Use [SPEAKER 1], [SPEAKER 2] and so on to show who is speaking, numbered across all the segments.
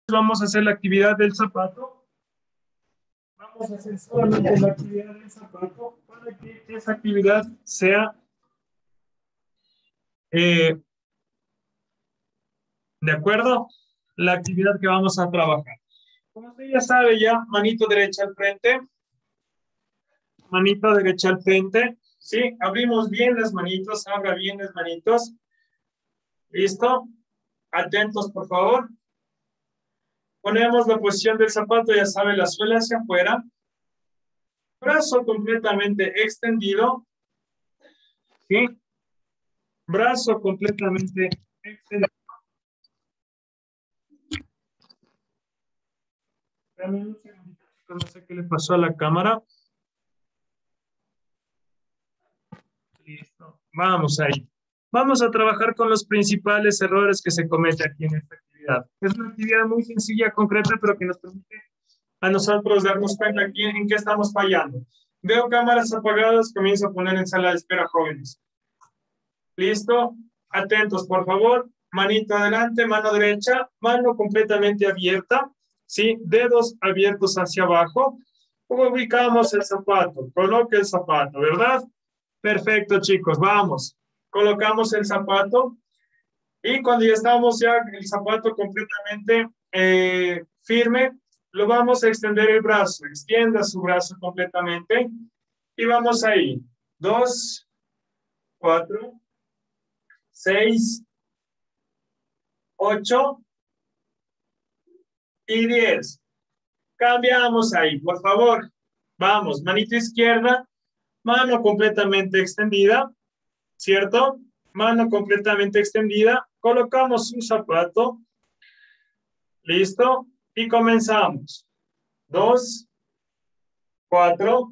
[SPEAKER 1] vamos a hacer la actividad del zapato. Vamos a hacer solamente la actividad del zapato para que esa actividad sea ¿de acuerdo? La actividad que vamos a trabajar. Como usted ya sabe ya, manito derecha al frente. Manito derecha al frente. ¿Sí? Abrimos bien las manitos. Abra bien las manitos. ¿Listo? Atentos, por favor. Ponemos la posición del zapato, ya sabe, la suela hacia afuera. Brazo completamente extendido. ¿Sí? Brazo completamente extendido. No sé qué le pasó a la cámara. Listo. Vamos ahí. Vamos a trabajar con los principales errores que se cometen aquí en esta actividad. Es una actividad muy sencilla, concreta, pero que nos permite a nosotros darnos cuenta aquí en qué estamos fallando. Veo cámaras apagadas, comienzo a poner en sala de espera jóvenes. ¿Listo? Atentos, por favor. Manito adelante, mano derecha, mano completamente abierta, ¿sí? Dedos abiertos hacia abajo. Ubicamos el zapato, coloque el zapato, ¿verdad? Perfecto, chicos, vamos. Colocamos el zapato y cuando ya estamos ya el zapato completamente firme, lo vamos a extender el brazo. Extienda su brazo completamente y vamos ahí. 2, 4, 6, 8 y 10. Cambiamos ahí, por favor. Vamos, manito izquierda, mano completamente extendida, ¿cierto? Mano completamente extendida. Colocamos un zapato. ¿Listo? Y comenzamos. 2, 4,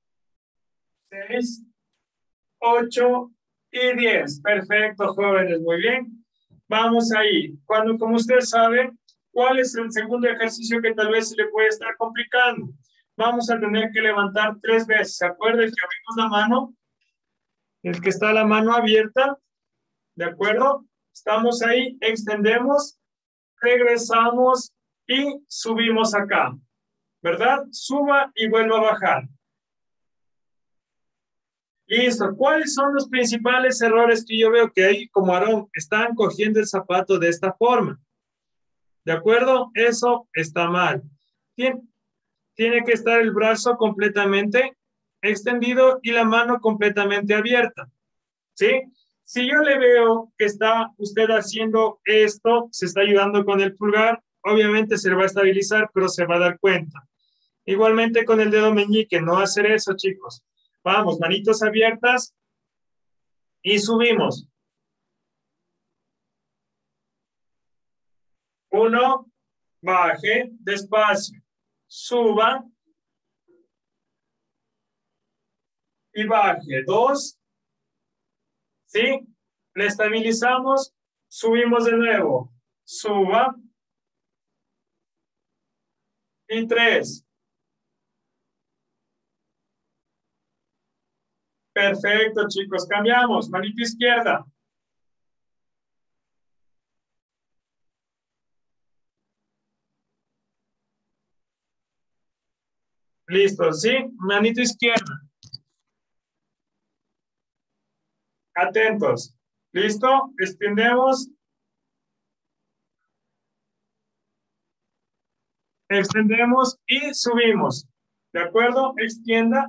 [SPEAKER 1] 6, 8 y 10. Perfecto, jóvenes, muy bien. Vamos ahí. Como usted sabe, ¿cuál es el segundo ejercicio que tal vez se le puede estar complicando? Vamos a tener que levantar 3 veces. ¿Se acuerdan que abrimos la mano? El que está la mano abierta, ¿de acuerdo? Estamos ahí, extendemos, regresamos y subimos acá, ¿verdad? Suba y vuelva a bajar. Listo. ¿Cuáles son los principales errores que yo veo que ahí, como Aarón, están cogiendo el zapato de esta forma? ¿De acuerdo? Eso está mal. Tiene que estar el brazo completamente extendido y la mano completamente abierta. ¿Sí? Si yo le veo que está usted haciendo esto, se está ayudando con el pulgar, obviamente se le va a estabilizar, pero se va a dar cuenta. Igualmente con el dedo meñique, no hacer eso, chicos. Vamos, manitos abiertas y subimos. 1, baje, despacio, suba y baje. 2, ¿sí? Le estabilizamos, subimos de nuevo, suba y 3. Perfecto, chicos, cambiamos, manito izquierda. Listo, ¿sí? Manito izquierda. Atentos. ¿Listo? Extendemos. Extendemos y subimos. ¿De acuerdo? Extienda.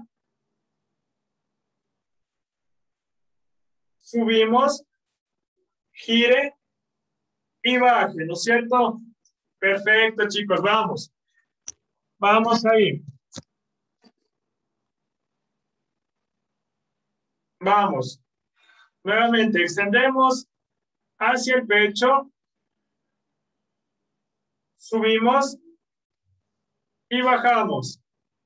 [SPEAKER 1] Subimos. Gire y baje, ¿no es cierto? Perfecto, chicos, vamos. Vamos ahí. Vamos. Nuevamente, extendemos hacia el pecho. Subimos y bajamos.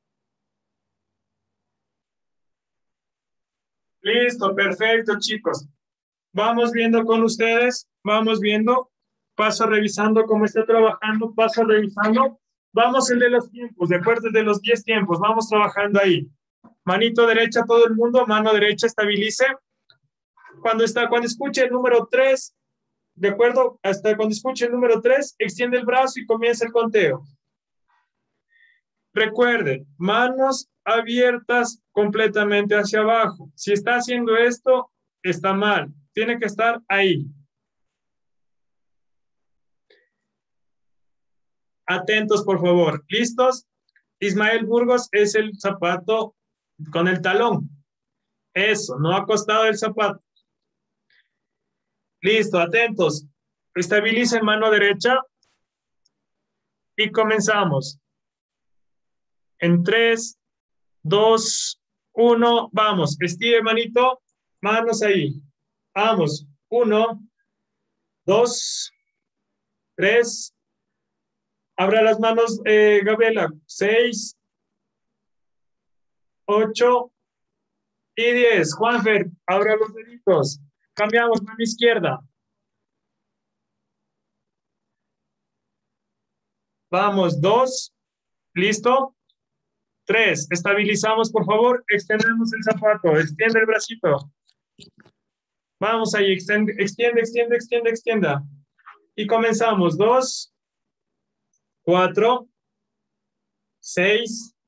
[SPEAKER 1] Listo, perfecto, chicos. Vamos viendo con ustedes, vamos viendo, paso revisando cómo está trabajando, paso revisando. Vamos el de los tiempos, de acuerdo, el de los 10 tiempos, vamos trabajando ahí. Manito derecha, todo el mundo, mano derecha, estabilice. Cuando escuche el número 3, ¿De acuerdo? Hasta cuando escuche el número 3, extiende el brazo y comienza el conteo. Recuerde, manos abiertas completamente hacia abajo. Si está haciendo esto, está mal. Tiene que estar ahí. Atentos, por favor. ¿Listos? Ismael Burgos es el zapato con el talón. Eso, no acostado el zapato. Listo, atentos. Estabilicen mano derecha y comenzamos. En 3, 2, 1, vamos. Estire manito, manos ahí. Vamos. 1, 2, 3. Abra las manos, Gabriela. 6, 8 y 10. Juanfer, abra los deditos. Cambiamos, mano izquierda. Vamos, 2. ¿Listo? 3. Estabilizamos, por favor. Extendemos el zapato. Extiende el bracito. Vamos ahí. Extiende, extienda. Y comenzamos. 2, 4, 6.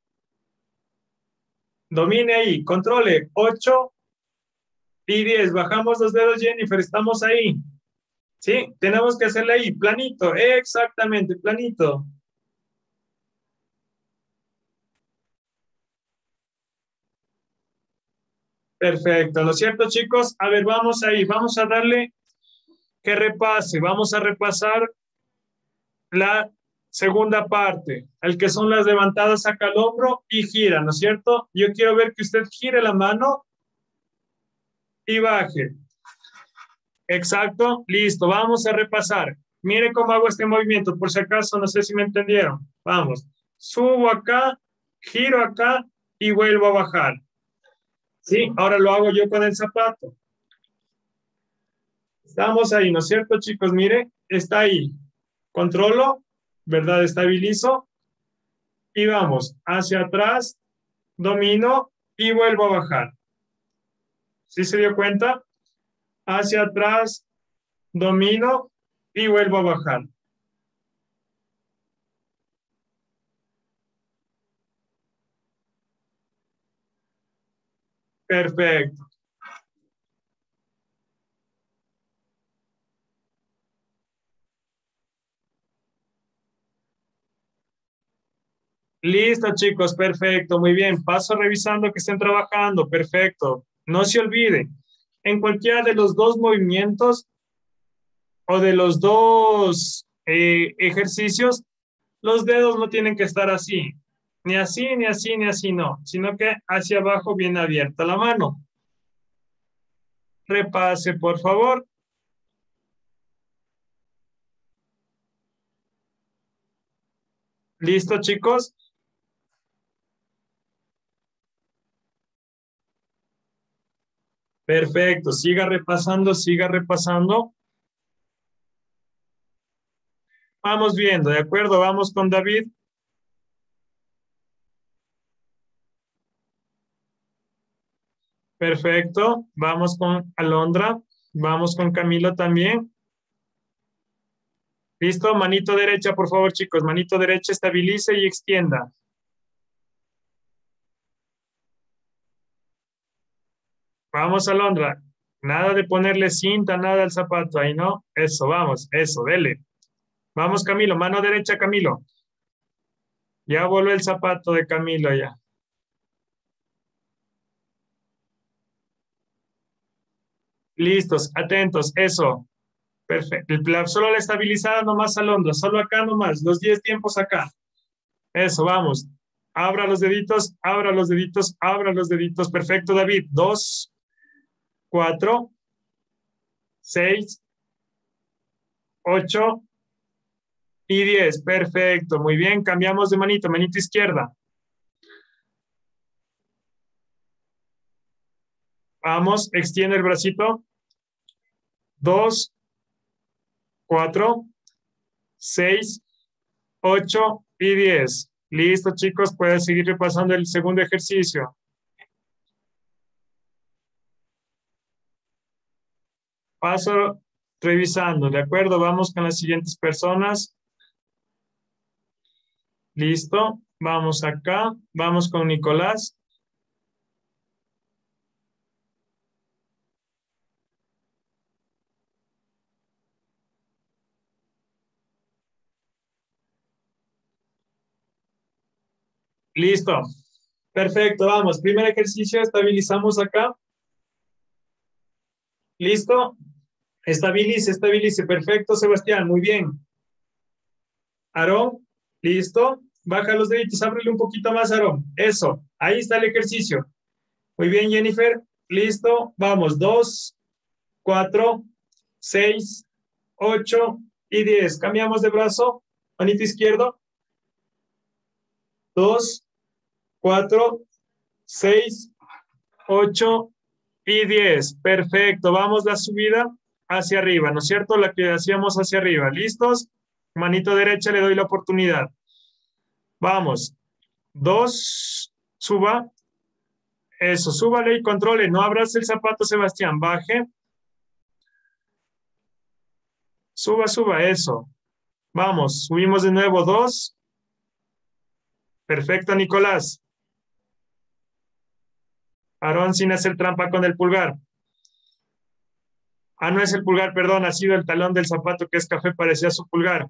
[SPEAKER 1] Domine ahí. Controle. 8 y 10. Bajamos los dedos, Jennifer. Estamos ahí. ¿Sí? Tenemos que hacerle ahí. Planito. Exactamente. Planito. Perfecto. ¿No es cierto, chicos? A ver, vamos ahí. Vamos a darle que repase. Vamos a repasar la segunda parte, el que son las levantadas, saca el hombro y gira, ¿no es cierto? Yo quiero ver que usted gire la mano y baje. Exacto, listo, vamos a repasar. Mire cómo hago este movimiento, por si acaso, no sé si me entendieron. Vamos, subo acá, giro acá y vuelvo a bajar. Sí, ahora lo hago yo con el zapato. Estamos ahí, ¿no es cierto, chicos? Mire, está ahí. Controlo, ¿verdad? Estabilizo y vamos hacia atrás, domino y vuelvo a bajar. ¿Sí se dio cuenta? Hacia atrás, domino y vuelvo a bajar. Perfecto. Listo, chicos, perfecto, muy bien. Paso revisando que estén trabajando, perfecto. No se olviden, en cualquiera de los dos movimientos o de los dos ejercicios, los dedos no tienen que estar así, ni así, ni así, ni así, no, sino que hacia abajo bien abierta la mano. Repase, por favor. ¿Listo, chicos? Perfecto, siga repasando, siga repasando. Vamos viendo, ¿de acuerdo? Vamos con David. Perfecto, vamos con Alondra. Vamos con Camilo también. ¿Listo? Manito derecha, por favor, chicos. Manito derecha, estabilice y extienda. Vamos, Alondra. Nada de ponerle cinta, nada al zapato ahí, ¿no? Eso, vamos, eso, dele. Vamos, Camilo, mano derecha, Camilo. Ya voló el zapato de Camilo ya. Listos, atentos, eso. Perfecto. Solo la estabilizada nomás, Alondra. Solo acá nomás, los 10 tiempos acá. Eso, vamos. Abra los deditos, abra los deditos, abra los deditos. Perfecto, David. 2, 4, 6, 8 y 10. Perfecto, muy bien. Cambiamos de manito, manito izquierda. Vamos, extiende el bracito. 2, 4, 6, 8 y 10. Listo, chicos, pueden seguir repasando el segundo ejercicio. Paso revisando, ¿de acuerdo? Vamos con las siguientes personas. Listo. Vamos acá. Vamos con Nicolás. Listo. Perfecto, vamos. Primer ejercicio, estabilizamos acá. Listo. Estabilice. Perfecto, Sebastián. Muy bien. Aarón, listo. Baja los deditos, ábrele un poquito más, Aarón. Eso. Ahí está el ejercicio. Muy bien, Jennifer. Listo. Vamos. 2, 4, 6, 8 y 10. Cambiamos de brazo. Manito izquierdo. 2, 4, 6, 8 y 10. Perfecto. Vamos la subida hacia arriba, ¿no es cierto? La que hacíamos hacia arriba. ¿Listos? Manito derecha, le doy la oportunidad. Vamos. 2, suba. Eso, súbale y controle. No abrace el zapato, Sebastián. Baje. Suba, eso. Vamos, subimos de nuevo. 2. Perfecto, Nicolás. Aarón sin hacer trampa con el pulgar. Ah, no es el pulgar, perdón, ha sido el talón del zapato que es café, parecía su pulgar.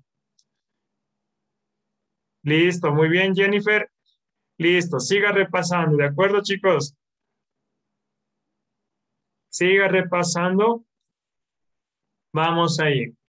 [SPEAKER 1] Listo, muy bien, Jennifer. Listo, siga repasando, ¿de acuerdo, chicos? Siga repasando. Vamos ahí.